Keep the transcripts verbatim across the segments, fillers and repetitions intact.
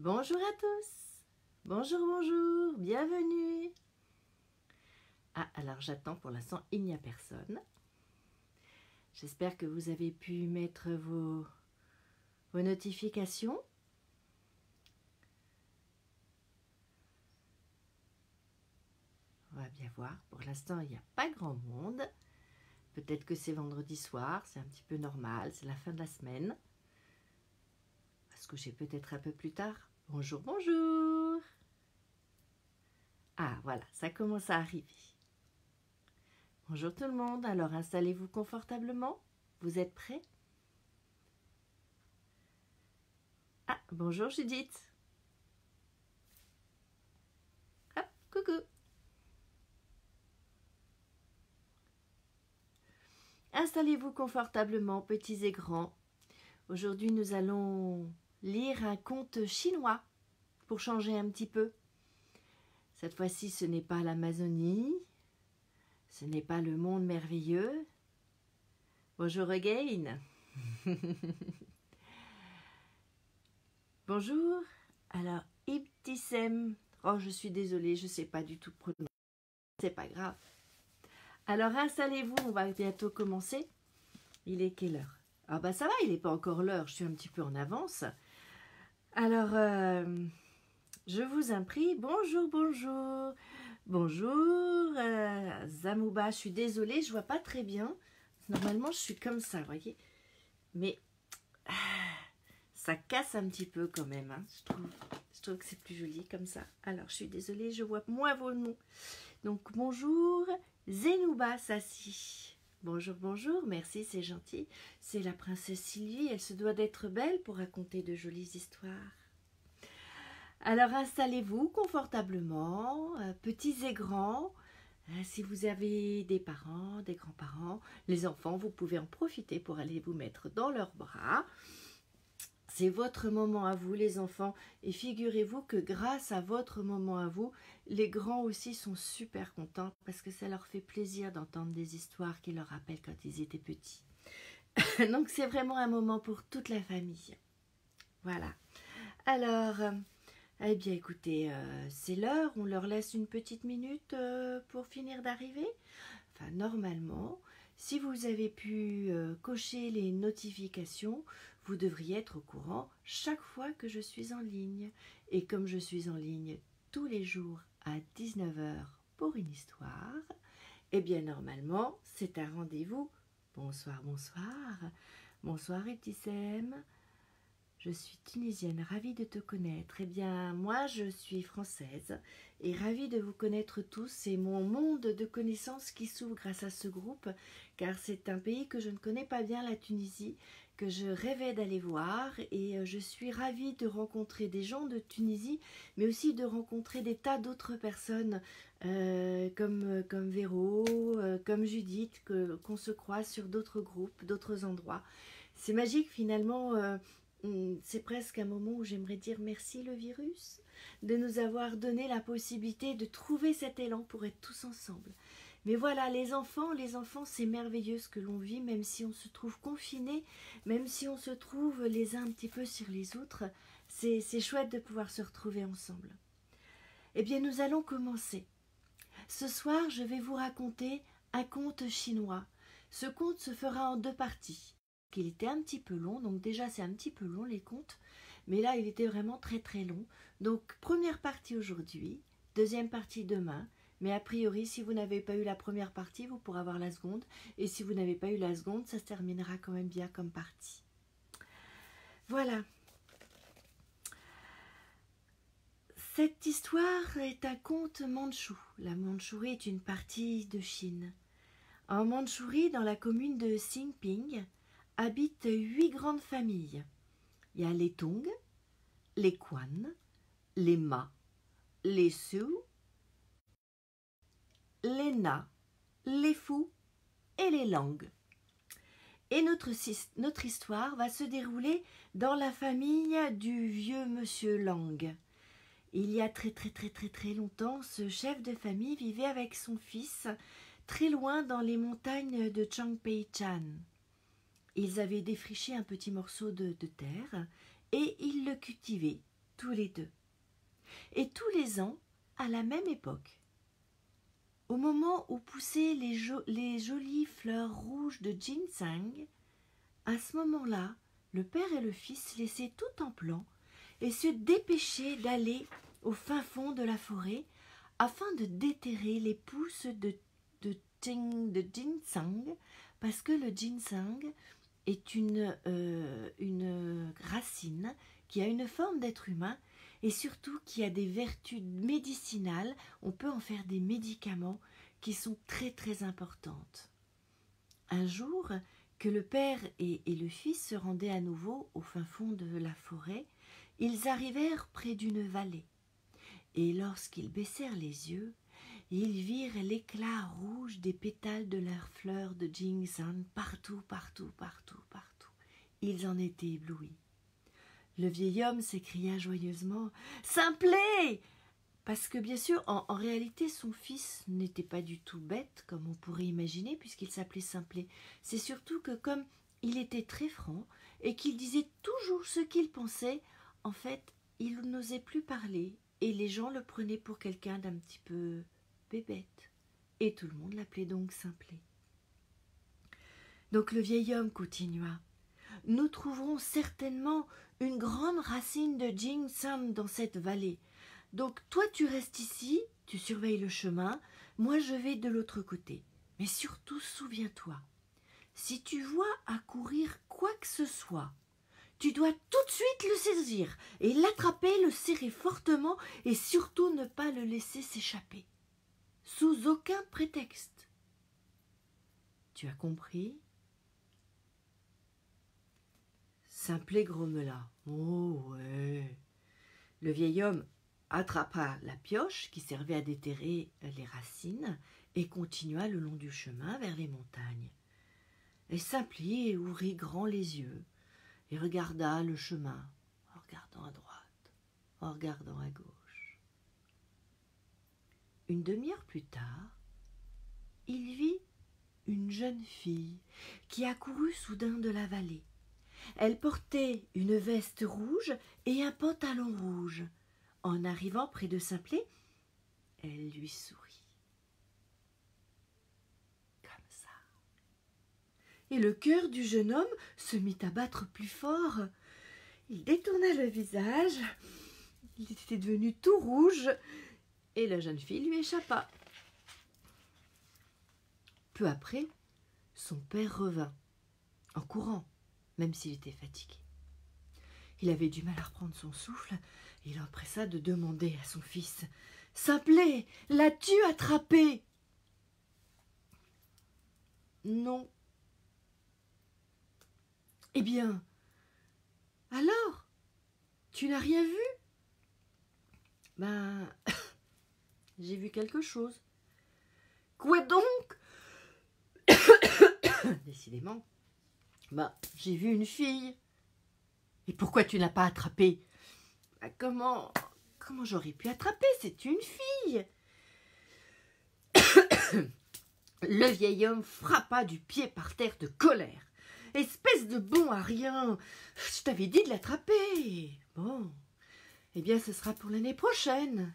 Bonjour à tous. Bonjour, bonjour, bienvenue. Ah, alors j'attends, pour l'instant, il n'y a personne. J'espère que vous avez pu mettre vos, vos notifications. On va bien voir. Pour l'instant, il n'y a pas grand monde. Peut-être que c'est vendredi soir, c'est un petit peu normal, c'est la fin de la semaine. Parce que j'ai peut-être un peu plus tard. Bonjour, bonjour. Ah, voilà, ça commence à arriver. Bonjour tout le monde, alors installez-vous confortablement. Vous êtes prêts? Ah, bonjour Judith. Hop, coucou. Installez-vous confortablement, petits et grands. Aujourd'hui, nous allons lire un conte chinois pour changer un petit peu. Cette fois-ci, ce n'est pas l'Amazonie, ce n'est pas le monde merveilleux. Bonjour again. Bonjour. Alors, Ibtissem. Oh, je suis désolée, je ne sais pas du tout prononcer. C'est pas grave. Alors, installez-vous, on va bientôt commencer. Il est quelle heure? Ah bah ça va, il n'est pas encore l'heure, je suis un petit peu en avance. Alors, euh, je vous en prie, bonjour, bonjour. Bonjour, euh, Zamouba, je suis désolée, je ne vois pas très bien. Normalement, je suis comme ça, vous voyez. Mais ah, ça casse un petit peu quand même. Hein. Je, trouve, je trouve que c'est plus joli comme ça. Alors, je suis désolée, je vois moins vos noms. Donc, bonjour, Zenouba Sassi. Bonjour, bonjour, merci, c'est gentil. C'est la princesse Sylvie, elle se doit d'être belle pour raconter de jolies histoires. Alors, installez-vous confortablement, euh, petits et grands. Euh, si vous avez des parents, des grands-parents, les enfants, vous pouvez en profiter pour aller vous mettre dans leurs bras. C'est votre moment à vous, les enfants. Et figurez-vous que grâce à votre moment à vous, les grands aussi sont super contents parce que ça leur fait plaisir d'entendre des histoires qui leur rappellent quand ils étaient petits. Donc, c'est vraiment un moment pour toute la famille. Voilà. Alors, euh, eh bien, écoutez, euh, c'est l'heure. On leur laisse une petite minute euh, pour finir d'arriver. Enfin, normalement, si vous avez pu euh, cocher les notifications, vous devriez être au courant chaque fois que je suis en ligne. Et comme je suis en ligne tous les jours à dix-neuf heures pour une histoire, eh bien normalement, c'est un rendez-vous. Bonsoir, bonsoir. Bonsoir Ibtissem. Je suis tunisienne, ravie de te connaître. Eh bien, moi, je suis française et ravie de vous connaître tous. C'est mon monde de connaissances qui s'ouvre grâce à ce groupe, car c'est un pays que je ne connais pas bien, la Tunisie, que je rêvais d'aller voir. Et je suis ravie de rencontrer des gens de Tunisie, mais aussi de rencontrer des tas d'autres personnes, euh, comme, comme Véro, euh, comme Judith, que, qu'on se croise sur d'autres groupes, d'autres endroits. C'est magique, finalement. Euh, C'est presque un moment où j'aimerais dire merci le virus de nous avoir donné la possibilité de trouver cet élan pour être tous ensemble. Mais voilà, les enfants, les enfants, c'est merveilleux ce que l'on vit, même si on se trouve confinés, même si on se trouve les uns un petit peu sur les autres, c'est c'est chouette de pouvoir se retrouver ensemble. Eh bien, nous allons commencer. Ce soir, je vais vous raconter un conte chinois. Ce conte se fera en deux parties. Il était un petit peu long, donc déjà c'est un petit peu long les contes, mais là il était vraiment très très long. Donc première partie aujourd'hui, deuxième partie demain, mais a priori si vous n'avez pas eu la première partie, vous pourrez avoir la seconde, et si vous n'avez pas eu la seconde, ça se terminera quand même bien comme partie. Voilà. Cette histoire est un conte mandchou. La Mandchourie est une partie de Chine. En Mandchourie, dans la commune de Xingping, habitent huit grandes familles. Il y a les Tong, les Quan, les Ma, les Su, les Na, les Fu et les Lang. Et notre, notre histoire va se dérouler dans la famille du vieux monsieur Lang. Il y a très très très très très longtemps, ce chef de famille vivait avec son fils très loin dans les montagnes de Changpei-chan. Ils avaient défriché un petit morceau de, de terre et ils le cultivaient. tous les deux. Et tous les ans, à la même époque, au moment où poussaient les, jo les jolies fleurs rouges de ginseng, à ce moment-là, le père et le fils laissaient tout en plan et se dépêchaient d'aller au fin fond de la forêt afin de déterrer les pousses de, de, de ginseng, parce que le ginseng est une, euh, une racine qui a une forme d'être humain et surtout qui a des vertus médicinales. On peut en faire des médicaments qui sont très très importantes. Un jour, que le père et, et le fils se rendaient à nouveau au fin fond de la forêt, ils arrivèrent près d'une vallée. Et lorsqu'ils baissèrent les yeux, ils virent l'éclat rouge des pétales de leurs fleurs de ginseng partout, partout, partout, partout. Ils en étaient éblouis. Le vieil homme s'écria joyeusement « Simplet !» Parce que bien sûr, en, en réalité, son fils n'était pas du tout bête, comme on pourrait imaginer, puisqu'il s'appelait Simplet. C'est surtout que comme il était très franc et qu'il disait toujours ce qu'il pensait, en fait, il n'osait plus parler et les gens le prenaient pour quelqu'un d'un petit peu bébête. Et tout le monde l'appelait donc Simplet. Donc le vieil homme continua. « Nous trouverons certainement une grande racine de ginseng dans cette vallée. Donc toi tu restes ici, tu surveilles le chemin, moi je vais de l'autre côté. Mais surtout souviens-toi, si tu vois accourir quoi que ce soit, tu dois tout de suite le saisir et l'attraper, le serrer fortement et surtout ne pas le laisser s'échapper. Sous aucun prétexte. Tu as compris ? Simplet grommela. Oh ouais. Le vieil homme attrapa la pioche qui servait à déterrer les racines et continua le long du chemin vers les montagnes. Et Simplet ouvrit grand les yeux et regarda le chemin, en regardant à droite, en regardant à gauche. Une demi-heure plus tard, il vit une jeune fille qui accourut soudain de la vallée. Elle portait une veste rouge et un pantalon rouge. En arrivant près de Simplet, elle lui sourit. Comme ça. Et le cœur du jeune homme se mit à battre plus fort. Il détourna le visage, il était devenu tout rouge, et la jeune fille lui échappa. Peu après, son père revint, en courant, même s'il était fatigué. Il avait du mal à reprendre son souffle, et il empressa de demander à son fils « Simplet, l'as-tu attrapé ?»« Non. »« Eh bien, alors, tu n'as rien vu ?»« Ben, j'ai vu quelque chose. »« Quoi donc ?» Décidément, ben, j'ai vu une fille. Et pourquoi tu n'as pas attrapé? Ben, Comment, comment j'aurais pu attraper? C'est une fille. Le vieil homme frappa du pied par terre de colère. Espèce de bon à rien, je t'avais dit de l'attraper. Bon, eh bien ce sera pour l'année prochaine.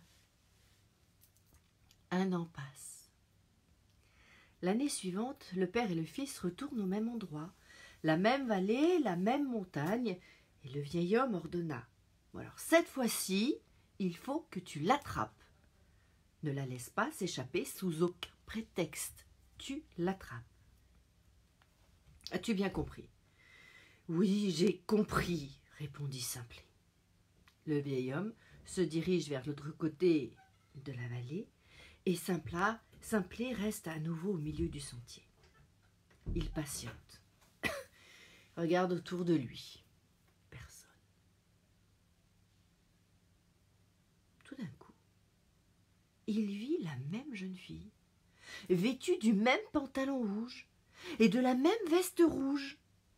Un an passe. L'année suivante, le père et le fils retournent au même endroit, la même vallée, la même montagne, et le vieil homme ordonna. Bon, alors cette fois-ci, il faut que tu l'attrapes. Ne la laisse pas s'échapper sous aucun prétexte. Tu l'attrapes. As-tu bien compris? Oui, j'ai compris, répondit Simplet. Le vieil homme se dirige vers l'autre côté de la vallée et Simplet, Simplet reste à nouveau au milieu du sentier. Il patiente. Regarde autour de lui. Personne. Tout d'un coup, il vit la même jeune fille, vêtue du même pantalon rouge et de la même veste rouge.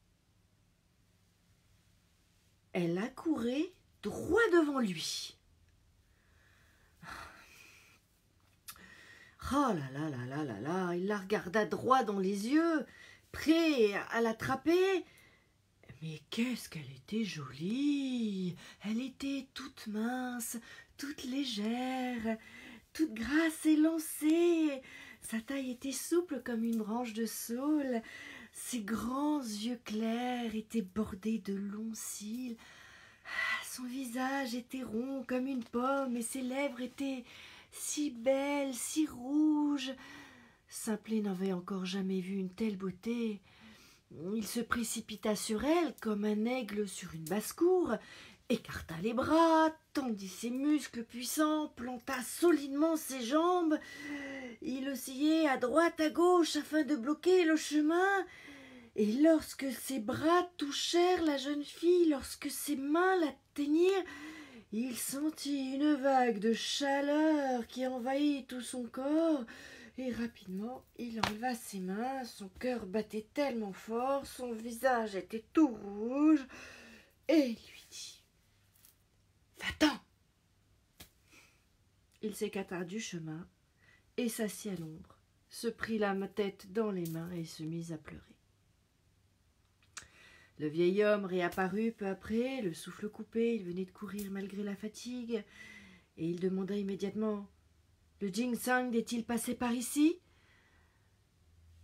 Elle accourait droit devant lui. Oh là là là là là là, il la regarda droit dans les yeux, prêt à l'attraper. Mais qu'est-ce qu'elle était jolie! Elle était toute mince, toute légère, toute grasse et lancée. Sa taille était souple comme une branche de saule. Ses grands yeux clairs étaient bordés de longs cils. Son visage était rond comme une pomme et ses lèvres étaient si belles, si rouges. Simplet n'avait encore jamais vu une telle beauté. Il se précipita sur elle comme un aigle sur une basse-cour, écarta les bras, tendit ses muscles puissants, planta solidement ses jambes. Il oscillait à droite, à gauche afin de bloquer le chemin. Et lorsque ses bras touchèrent la jeune fille, lorsque ses mains l'atteignirent, il sentit une vague de chaleur qui envahit tout son corps. Et rapidement, il enleva ses mains, son cœur battait tellement fort, son visage était tout rouge, et il lui dit « Va-t'en » Il s'écarta du chemin et s'assit à l'ombre, se prit la tête dans les mains et se mit à pleurer. Le vieil homme réapparut peu après, le souffle coupé, il venait de courir malgré la fatigue, et il demanda immédiatement « Le ginseng est-il passé par ici ?»« Oui. »«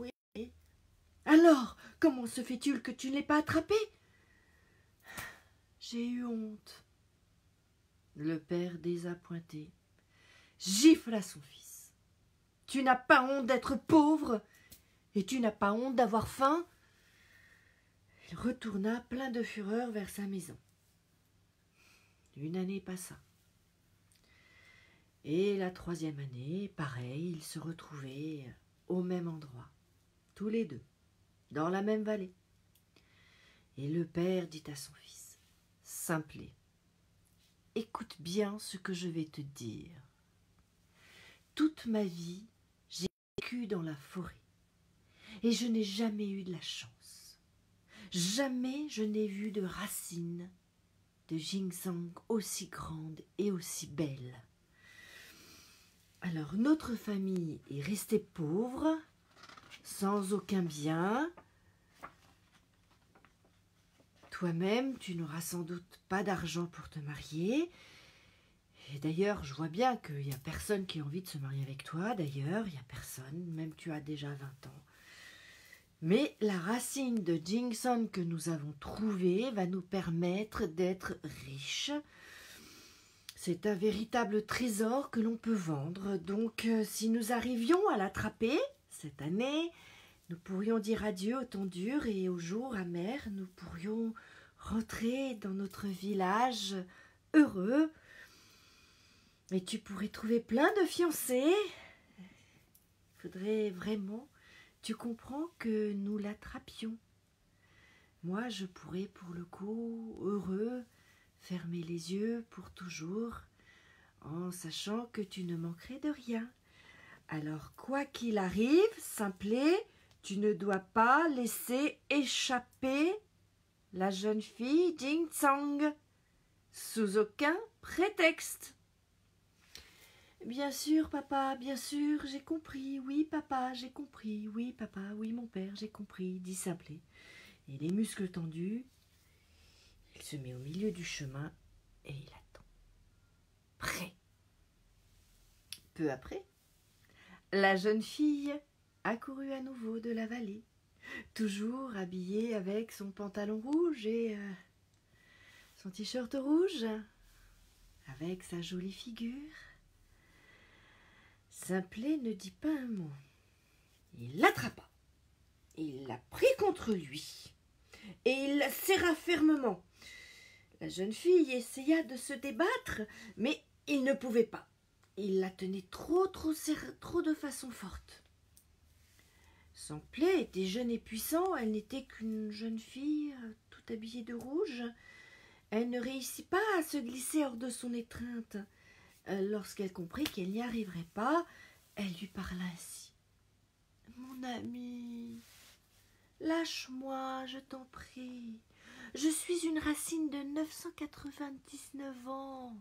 Alors, comment se fait-il que tu ne l'aies pas attrapé ?»« J'ai eu honte. » Le père désappointé gifla son fils. « Tu n'as pas honte d'être pauvre et tu n'as pas honte d'avoir faim ?» Il retourna plein de fureur vers sa maison. Une année passa. Et la troisième année, pareil, ils se retrouvaient au même endroit, tous les deux, dans la même vallée. Et le père dit à son fils, « Simplet, écoute bien ce que je vais te dire. Toute ma vie, j'ai vécu dans la forêt, et je n'ai jamais eu de la chance. Jamais je n'ai vu de racines de ginseng aussi grandes et aussi belles. Alors notre famille est restée pauvre, sans aucun bien. Toi-même, tu n'auras sans doute pas d'argent pour te marier. Et d'ailleurs, je vois bien qu'il n'y a personne qui a envie de se marier avec toi. D'ailleurs, il n'y a personne, même tu as déjà vingt ans. Mais la racine de ginseng que nous avons trouvée va nous permettre d'être riches. C'est un véritable trésor que l'on peut vendre. Donc, euh, si nous arrivions à l'attraper cette année, nous pourrions dire adieu au temps dur et aux jours amers. Nous pourrions rentrer dans notre village heureux. Et tu pourrais trouver plein de fiancés. Il faudrait vraiment, tu comprends, que nous l'attrapions. Moi, je pourrais pour le coup, heureux, fermer les yeux pour toujours, en sachant que tu ne manquerais de rien. Alors, quoi qu'il arrive, Simplet, tu ne dois pas laisser échapper la jeune fille Ginseng, sous aucun prétexte. Bien sûr, papa, bien sûr, j'ai compris. Oui, papa, j'ai compris. Oui, papa, oui, mon père, j'ai compris, dit Simplet. Et les muscles tendus, il se met au milieu du chemin et il attend. Prêt. Peu après, la jeune fille accourut à nouveau de la vallée, toujours habillée avec son pantalon rouge et euh, son t-shirt rouge, avec sa jolie figure. Simplet ne dit pas un mot. Il l'attrapa. Il la prit contre lui et il la serra fermement. La jeune fille essaya de se débattre, mais il ne pouvait pas. Il la tenait trop, trop, serré, trop de façon forte. Simplet était jeune et puissant. Elle n'était qu'une jeune fille, toute habillée de rouge. Elle ne réussit pas à se glisser hors de son étreinte. Lorsqu'elle comprit qu'elle n'y arriverait pas, elle lui parla ainsi. « Mon ami, lâche-moi, je t'en prie. Je suis une racine de neuf cent quatre-vingt-dix-neuf ans.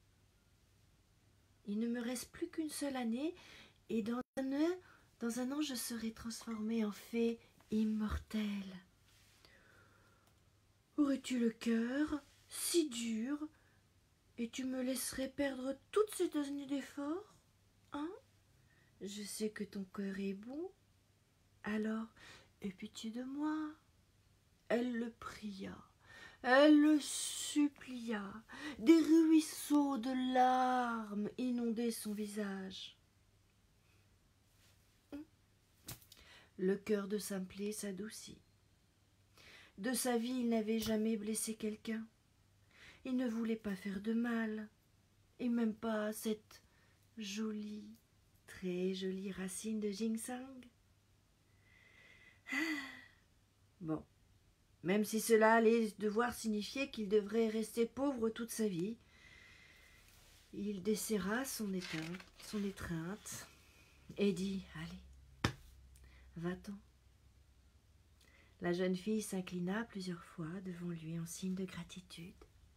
Il ne me reste plus qu'une seule année, et dans un an, dans un an je serai transformée en fée immortelle. Aurais-tu le cœur si dur et tu me laisserais perdre toutes ces années d'efforts, hein? Je sais que ton cœur est bon, alors aie pitié de moi. » Elle le pria, elle le supplia, des ruisseaux de larmes inondaient son visage. Le cœur de Simplet s'adoucit. De sa vie, il n'avait jamais blessé quelqu'un. Il ne voulait pas faire de mal, et même pas à cette jolie, très jolie racine de ginseng. Bon, même si cela allait devoir signifier qu'il devrait rester pauvre toute sa vie, il desserra son éteinte, son étreinte et dit « Allez, va-t'en ». La jeune fille s'inclina plusieurs fois devant lui en signe de gratitude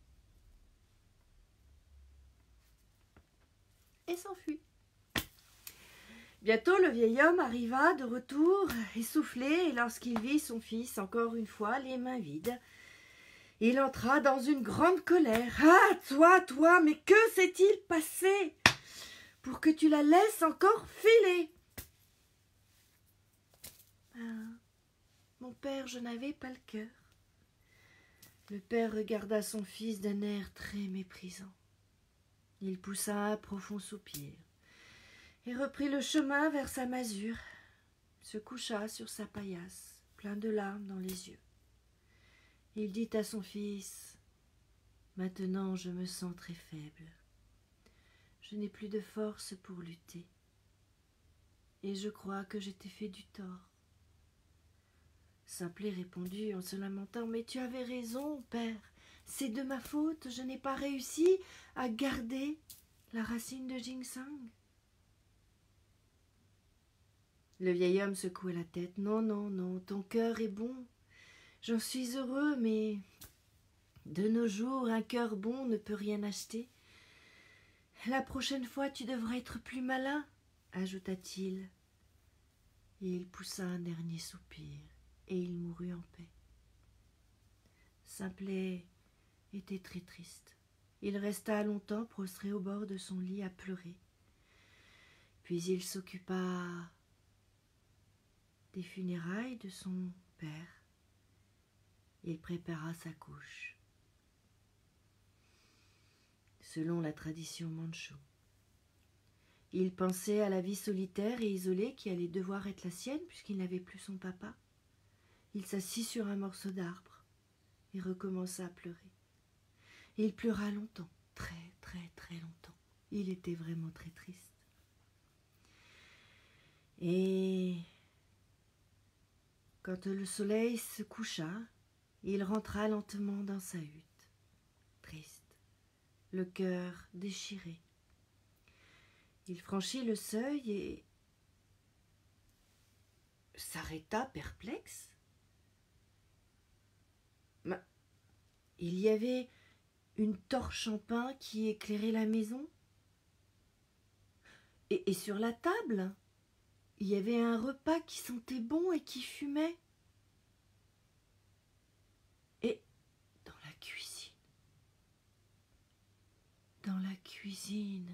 et s'enfuit. Bientôt le vieil homme arriva de retour, essoufflé, et lorsqu'il vit son fils encore une fois les mains vides, il entra dans une grande colère. « Ah, toi, toi, mais que s'est-il passé pour que tu la laisses encore filer ?»« Ah, mon père, je n'avais pas le cœur. » Le père regarda son fils d'un air très méprisant. Il poussa un profond soupir et reprit le chemin vers sa masure, se coucha sur sa paillasse, plein de larmes dans les yeux. Il dit à son fils, « Maintenant je me sens très faible. Je n'ai plus de force pour lutter. Et je crois que je t'ai fait du tort. » Simplet répondit en se lamentant, « Mais tu avais raison, père. C'est de ma faute. Je n'ai pas réussi à garder la racine de ginseng. » Le vieil homme secouait la tête. « Non, non, non, ton cœur est bon. J'en suis heureux, mais de nos jours, un cœur bon ne peut rien acheter. La prochaine fois, tu devras être plus malin, ajouta-t-il. Et il poussa un dernier soupir, et il mourut en paix. Simplet était très triste. Il resta longtemps prostré au bord de son lit à pleurer. Puis il s'occupa des funérailles de son père. Il prépara sa couche. Selon la tradition mandchoue, il pensait à la vie solitaire et isolée qui allait devoir être la sienne puisqu'il n'avait plus son papa. Il s'assit sur un morceau d'arbre et recommença à pleurer. Et il pleura longtemps, très très très longtemps. Il était vraiment très triste. Et quand le soleil se coucha, il rentra lentement dans sa hutte, triste, le cœur déchiré. Il franchit le seuil et s'arrêta perplexe. Mais il y avait une torche en pin qui éclairait la maison. Et, et sur la table, il y avait un repas qui sentait bon et qui fumait. Et dans la cuisine, dans la cuisine,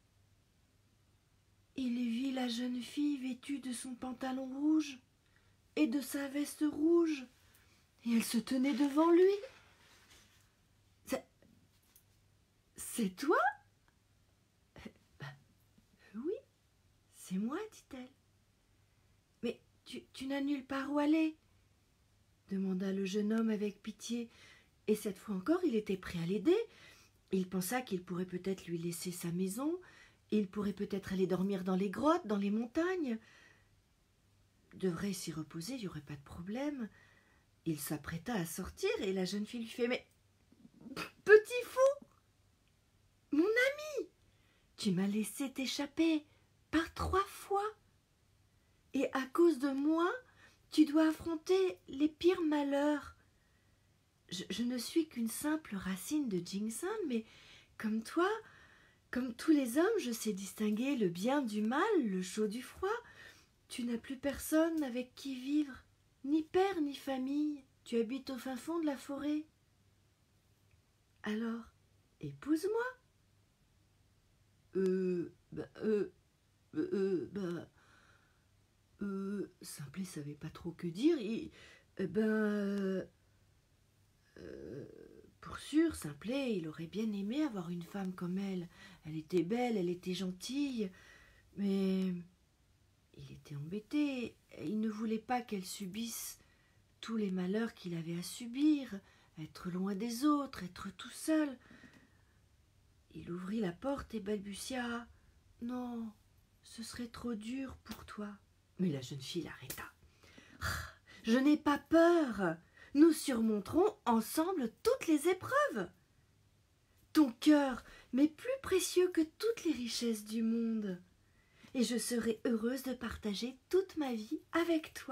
il vit la jeune fille vêtue de son pantalon rouge et de sa veste rouge, et elle se tenait devant lui. C'est, c'est toi ? Ben, oui, c'est moi, dit-elle. Mais tu, tu n'as nulle part où aller ? Demanda le jeune homme avec pitié, et cette fois encore il était prêt à l'aider. Il pensa qu'il pourrait peut-être lui laisser sa maison, il pourrait peut-être aller dormir dans les grottes, dans les montagnes. Devrait s'y reposer, il n'y aurait pas de problème. Il s'apprêta à sortir et la jeune fille lui fait « Mais, petit fou, mon ami, tu m'as laissé t'échapper par trois fois. Et à cause de moi, tu dois affronter les pires malheurs. Je, je ne suis qu'une simple racine de ginseng, mais comme toi, comme tous les hommes, je sais distinguer le bien du mal, le chaud du froid. Tu n'as plus personne avec qui vivre, ni père ni famille. Tu habites au fin fond de la forêt. Alors, épouse-moi. Euh, bah, euh, euh, bah, euh, Simplet savait pas trop que dire. Il, eh ben, euh, euh, pour sûr, Simplet, il aurait bien aimé avoir une femme comme elle. Elle était belle, elle était gentille, mais il était embêté. Il ne voulait pas qu'elle subisse tous les malheurs qu'il avait à subir, être loin des autres, être tout seul. Il ouvrit la porte et balbutia « Non, ce serait trop dur pour toi. » Mais la jeune fille l'arrêta. « Je n'ai pas peur. Nous surmonterons ensemble toutes les épreuves. Ton cœur m'est plus précieux que toutes les richesses du monde, et je serai heureuse de partager toute ma vie avec toi. »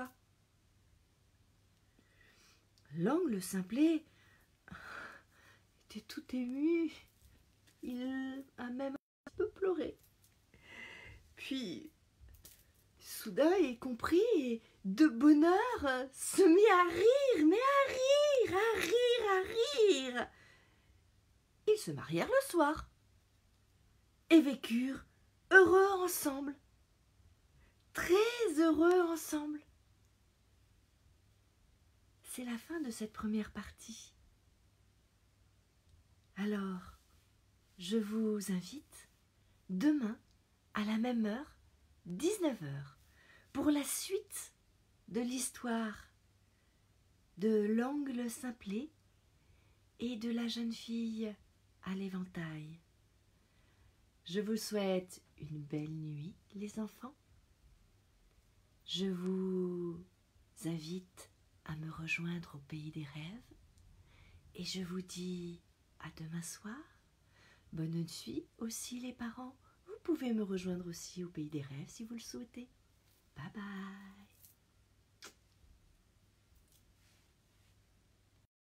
L'Angle Simplet était tout ému. Il a même un peu pleuré. Puis, soudain, il comprit et, de bonheur, se mit à rire, mais à rire, à rire, à rire. Ils se marièrent le soir et vécurent heureux ensemble, très heureux ensemble. C'est la fin de cette première partie. Alors, je vous invite demain à la même heure, dix-neuf heures, pour la suite de l'histoire de l'Angle Simplet et de la jeune fille à l'éventail. Je vous souhaite une belle nuit, les enfants. Je vous invite à me rejoindre au pays des rêves et je vous dis à demain soir. Bonne nuit aussi les parents. Vous pouvez me rejoindre aussi au pays des rêves si vous le souhaitez. Bye bye.